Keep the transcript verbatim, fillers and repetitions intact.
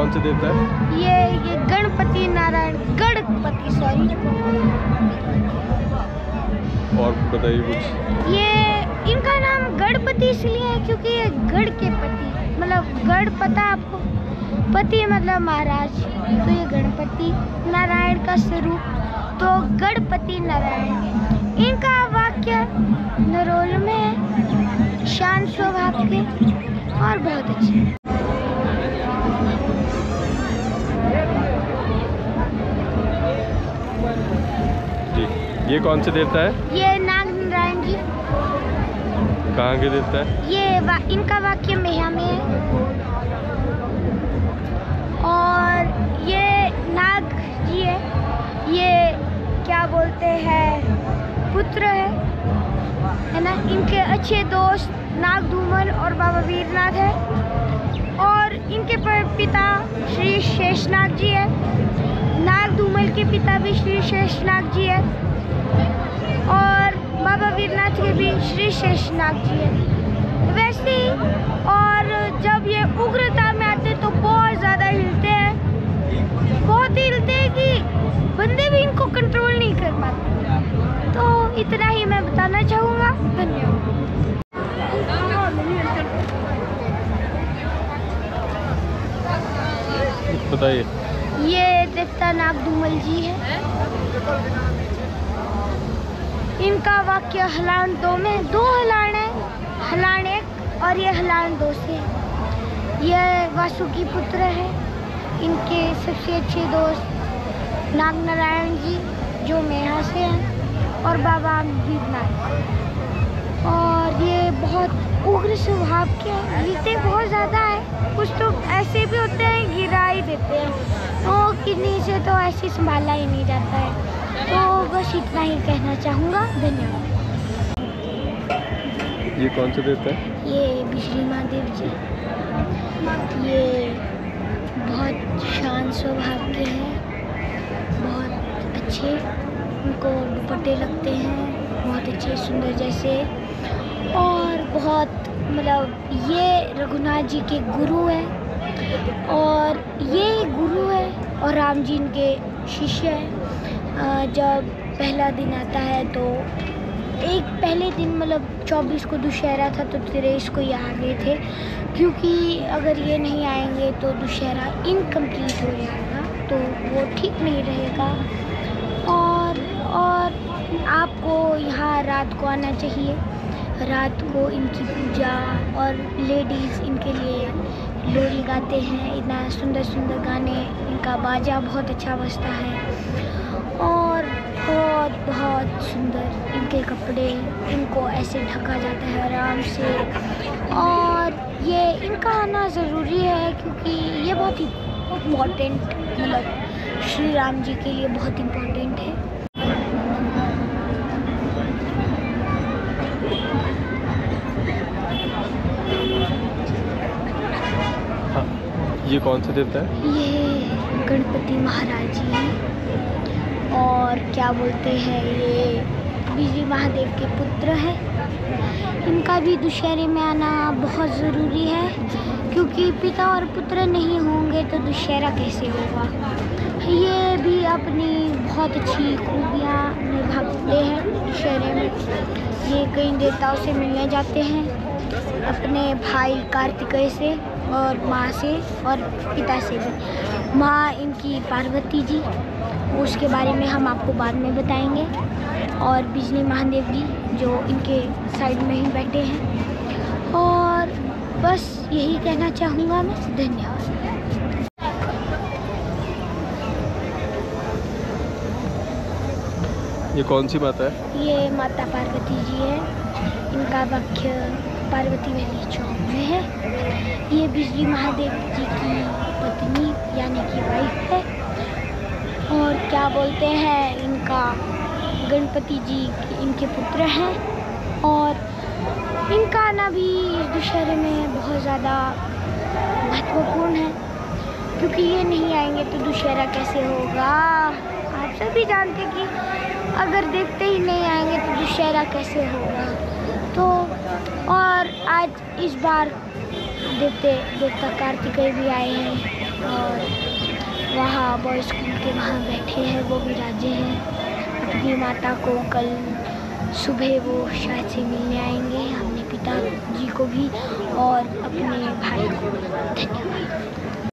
कौन से देवता है? ये ये गणपति नारायण गणपति सॉरी। और बताइए कुछ। ये इनका नाम गणपति इसलिए है क्योंकि ये गढ़ के पति, मतलब गढ़ पता आपको, पति मतलब महाराज, तो ये गणपति नारायण का स्वरूप, तो गणपति नारायण। इनका वाक्य नरोल में है, शांत स्वभाव के और बहुत अच्छे। जी, ये कौन से देवता है? ये नाग नारायण जी। कहाँ के देवता है? ये वा, इनका वाक्य मेहा में है। और ये नाग जी है, ये क्या बोलते हैं पुत्र है है ना। इनके अच्छे दोस्त नाग धूमल और बाबा वीरनाथ है, और इनके पिता श्री शेषनाग जी है। नाग धूमल के पिता भी श्री शेषनाग जी है, और बाबा वीरनाथ के भी श्री शेषनाग जी है। वैसे ही, और जब ये उग्रता में आते तो बहुत ज़्यादा हिलते हैं, बहुत हिलते हैं कि बंदे भी इनको कंट्रोल नहीं कर पाते। तो इतना ही मैं बताना चाहूँगा। धन्यवाद। बताइए। ये देवता नाग धूमल जी है। इनका वाक्य हलान दो में, दो हलान है, हलान एक और ये हलान दो से। ये वासुकी पुत्र है। इनके सबसे अच्छे दोस्त नाग नारायण जी जो मेहा से हैं, और बाबा वीरनाथ। और ये बहुत उग्र स्वभाव के हैं, हिलते बहुत ज़्यादा है। कुछ तो ऐसे भी होते हैं गिरा ही देते हैं, तो किडनी से तो ऐसे संभाला ही नहीं जाता है। तो बस इतना ही कहना चाहूँगा। धन्यवाद। ये कौन से देवता है? ये बिजली महादेव जी। ये बहुत शांत स्वभाव के हैं, बहुत अच्छे, उनको दुपट्टे लगते हैं बहुत अच्छे सुंदर जैसे, और बहुत मतलब ये रघुनाथ जी के गुरु हैं, और ये गुरु है और राम जी इनके शिष्य हैं। जब पहला दिन आता है तो एक पहले दिन मतलब चौबीस को दुशहरा था, तो तेईस को ये आ गए थे, क्योंकि अगर ये नहीं आएंगे तो दुशहरा इनकम्प्लीट हो जाएगा, तो वो ठीक नहीं रहेगा। और और आपको यहाँ रात को आना चाहिए। रात को इनकी पूजा, और लेडीज़ इनके लिए लोरी गाते हैं, इतना सुंदर सुंदर गाने, इनका बाजा बहुत अच्छा बजता है, और बहुत बहुत सुंदर इनके कपड़े, इनको ऐसे ढका जाता है आराम से। और ये इनका आना ज़रूरी है क्योंकि ये बहुत ही इम्पोर्टेंट, मतलब श्री राम जी के लिए बहुत इम्पोर्टेंट है। हाँ, ये कौन से देवता है? ये गणपति महाराज जी हैं, और क्या बोलते हैं ये बिजली महादेव के पुत्र हैं। इनका भी दुशहरे में आना बहुत ज़रूरी है, क्योंकि पिता और पुत्र नहीं होंगे तो दुशहरा कैसे होगा। ये भी अपनी बहुत अच्छी खूबियाँ निभाते हैं दुशहरे में। ये कई देवताओं से मिलने जाते हैं, अपने भाई कार्तिकेय से, और माँ से, और पिता से भी। माँ इनकी पार्वती जी, उसके बारे में हम आपको बाद में बताएंगे, और बिजली महादेव जी जो इनके साइड में ही बैठे हैं। और बस यही कहना चाहूँगा मैं। धन्यवाद। ये कौन सी माता है? ये माता पार्वती जी है। इनका वाक्य पार्वती वैली चौक में है। ये बिजली महादेव जी की पत्नी यानी कि वाइफ है, और क्या बोलते हैं इनका गणपति जी इनके पुत्र हैं। और इनका आना भी इस दुशहरे में बहुत ज़्यादा महत्वपूर्ण है, क्योंकि ये नहीं आएंगे तो दुशहरा कैसे होगा। आप सभी जानते कि अगर देखते ही नहीं आएंगे तो दुशहरा कैसे होगा। तो और आज इस बार देवते देवता कार्तिकेय भी आए हैं, और वहाँ बॉय स्कूल के वहाँ बैठे हैं, वो भी राजे हैं। अपनी माता को कल सुबह वो शायद से मिलने आएंगे, अपने पिताजी को भी और अपने भाई को भी। धन्यवाद।